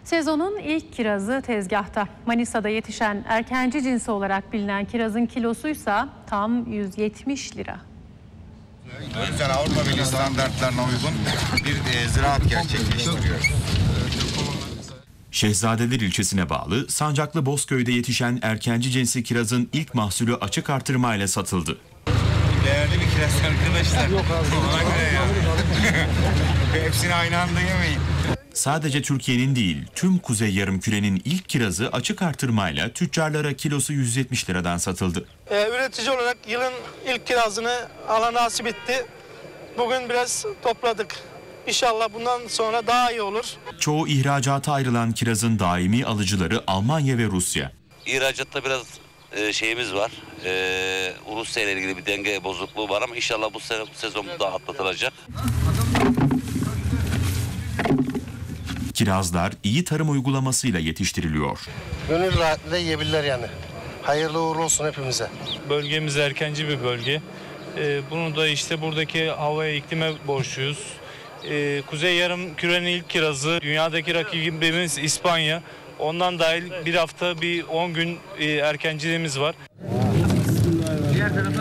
Sezonun ilk kirazı tezgahta. Manisa'da yetişen erkenci cinsi olarak bilinen kirazın kilosuysa tam 170 lira. O yüzden Avrupa Birliği standartlarına uygun bir ziraat gerçekleştiriyoruz. Şehzadeler ilçesine bağlı Sancaklı Bozköy'de yetişen erkenci cinsi kirazın ilk mahsulü açık artırmayla satıldı. Değerli bir kiraz arkadaşlar. Yok abi. Ona göre ya. Hepsini aynı anda yemeyin. Sadece Türkiye'nin değil, tüm Kuzey Yarımküre'nin ilk kirazı açık artırmayla tüccarlara kilosu 170 liradan satıldı. Üretici olarak yılın ilk kirazını Allah nasip etti. Bugün biraz topladık. İnşallah bundan sonra daha iyi olur. Çoğu ihracata ayrılan kirazın daimi alıcıları Almanya ve Rusya. İhracatta biraz şeyimiz var. Rusya ile ilgili bir denge bozukluğu var ama inşallah bu sezon daha atlatılacak. Kirazlar iyi tarım uygulamasıyla yetiştiriliyor. Gönül rahatlığıyla yiyebilirler yani. Hayırlı uğurlu olsun hepimize. Bölgemiz erkenci bir bölge. Bunu da işte buradaki havaya, iklime borçluyuz. Kuzey Yarımküre'nin ilk kirazı, dünyadaki rakibimiz İspanya. Ondan dahil bir hafta, bir 10 gün erkenciliğimiz var.